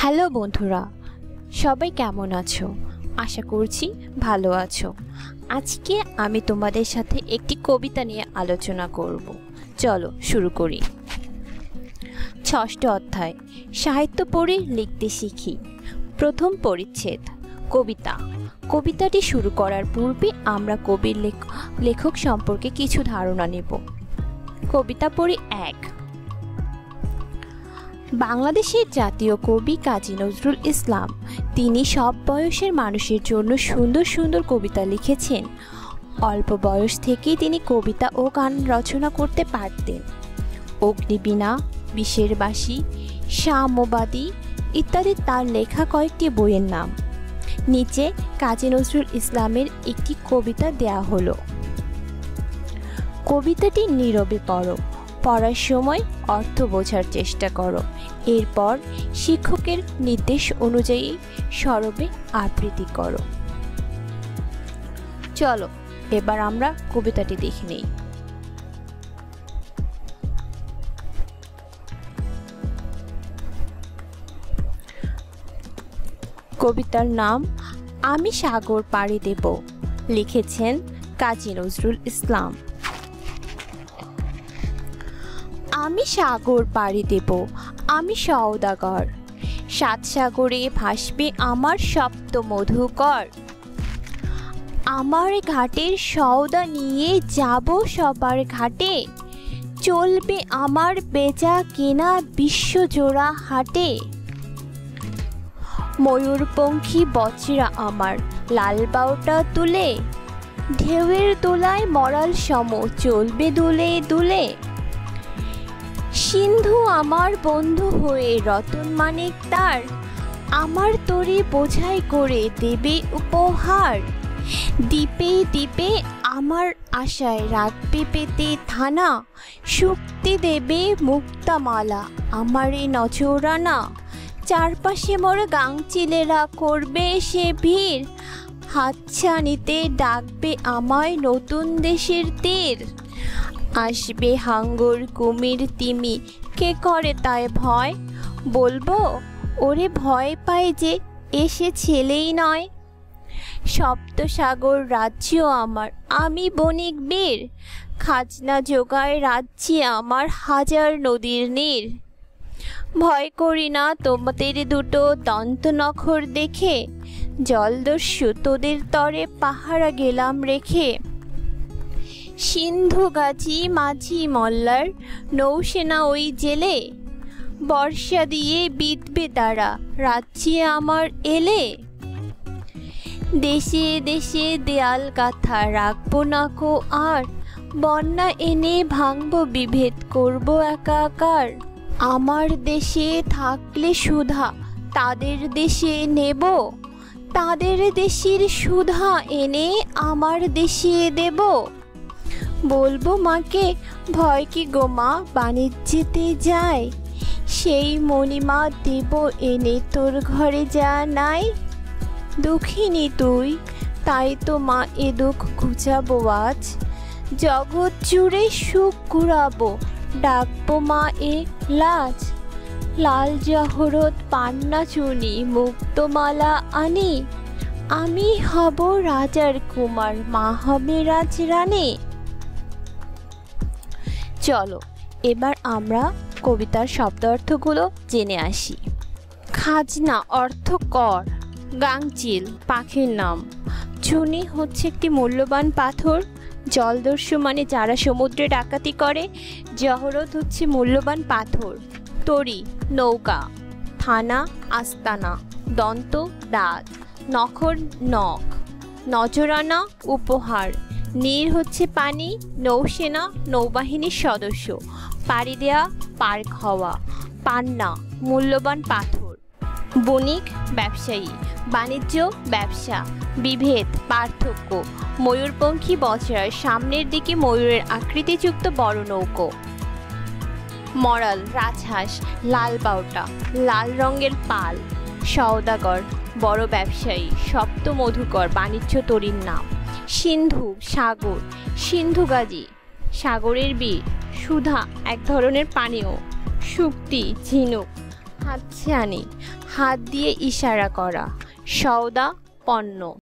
Hello বন্ধুরা, সবাই কেমন আছো? আশা করছি ভালো আছো। আজকে আমি তোমাদের সাথে একটি কবিতা নিয়ে আলোচনা করব। চলো শুরু করি। ষষ্ঠ অধ্যায়, সাহিত্য পড়ে লিখতে শিখি। প্রথম পরিচ্ছেদ, কবিতা। কবিতাটি শুরু করার পূর্বে আমরা কবির লেখক সম্পর্কে কিছু ধারণা নেব। কবিতা পড়ি। 1। বাংলাদেশের জাতীয় কবি কাজী নজরুল ইসলাম। তিনি সব বয়সের মানুষের জন্য সুন্দর সুন্দর কবিতা লিখেছেন। অল্প বয়স থেকেই তিনি কবিতা ও গান রচনা করতে পারতেন। অগ্নিবীণা, বিষের বাঁশি, সাম্যবাদী ইত্যাদি তার লেখা কয়েকটি বইয়ের নাম। নিচে কাজী নজরুল ইসলামের একটি কবিতা দেয়া হলো। কবিতাটি নীরবে পড়ো, পড়ার সময় অর্থ বোঝার চেষ্টা করো। এরপর শিক্ষকের নির্দেশ অনুযায়ী সরবে আবৃত্তি করো। চলো এবার আমরা কবিতাটি দেখে নেই। কবিতার নাম আমি সাগর পাড়ি দেব, লিখেছেন কাজী নজরুল ইসলাম। আমি সাগর পাড়ি দেব, আমি সওদাগর, সাত সাগরে ভাসবে আমার সপ্ত মধুকর। আমার ঘাটের সওদা নিয়ে যাব সবার ঘাটে, চলবে আমার বেচা কেনা বিশ্বজোড়া হাটে। ময়ূরপঙ্খী বচরা আমার লাল বাউটা তুলে, ঢেউয়ের দোলায় মরাল সম চলবে দুলে দুলে। সিন্ধু আমার বন্ধু হয়ে রতন মানিক তার, আমার তরি বোঝাই করে দেবে উপহার। দ্বীপে দ্বীপে আমার আশায় রাখবে পেতে থানা, শক্তি দেবে মুক্তামালা আমারে নজরানা। চারপাশে মোর গাংচিলেরা করবে সে ভিড়, হাতছানিতে ডাকবে আমায় নতুন দেশের তীর। আসবে হাঙ্গর কুমির তিমি, কে করে তাই ভয়? বলবো ওরে ভয় পায় যে এসে ছেলেই নয়। সপ্তসাগর রাজ্য আমার, আমি বণিক বীর, খাজনা জোগায় রাজ্যে আমার হাজার নদীর নীর। ভয় করি না তোমাদের দুটো দন্ত নখর দেখে, জলদস্যু তোদের তরে পাহারা গেলাম রেখে। সিন্ধু গাজী মাঝি মল্লার নৌসেনা ওই জেলে, বর্ষা দিয়ে বিধবে তারা রাজ্যে আমার এলে। দেশে দেশে দেয়াল গাথা রাখবো না কো আর, বন্যা এনে ভাঙবো বিভেদ করবো একাকার। আমার দেশে থাকলে সুধা তাদের দেশে নেব, তাদের দেশের সুধা এনে আমার দেশে দেব। বলবো মাকে ভয় কি গো মা বাণিজ্যেতে যায়, সেই মণিমা দেব এনে তোর ঘরে যা নাই। দুঃখিনী তুই তাই তো মা এ দুঃখ ঘুচাবো আজ, জগৎ জুড়ে সুখ ঘুরাবো ডাকবো মা এ লাজ। লাল জহরত পান্না চুনি মুক্তমালা আনি, আমি হব রাজার কুমার মা হবে রাজরানী। চলো এবার আমরা কবিতার শব্দার্থগুলো জেনে আসি। খাজনা অর্থ কর, গাংচিল পাখির নাম, চুনি হচ্ছে একটি মূল্যবান পাথর, জলদস্যু মানে যারা সমুদ্রে ডাকাতি করে, জহরত হচ্ছে মূল্যবান পাথর, তরি নৌকা, থানা আস্তানা, দন্ত দাঁত, নখর নখ, নজরানা উপহার, নীর হচ্ছে পানি, নৌসেনা নৌবাহিনীর সদস্য, পাড়ি দেয়া পার হওয়া, পান্না মূল্যবান পাথর, বণিক ব্যবসায়ী, বাণিজ্য ব্যবসা, বিভেদ পার্থক্য, ময়ূরপঙ্খী বচরার সামনের দিকে ময়ূরের আকৃতিযুক্ত বড় নৌকো, মরাল রাজহাঁস, লাল বাউটা লাল রঙের পাল, সওদাগর বড় ব্যবসায়ী, সপ্ত মধুকর বাণিজ্য তরীর নাম, সিন্ধু সাগর, সিন্ধু গাজী সাগরের বীর, সুধা এক ধরনের পানীয়, শুক্তি ঝিনুক, হাতছানি হাত দিয়ে ইশারা করা। সওদা পণ্য।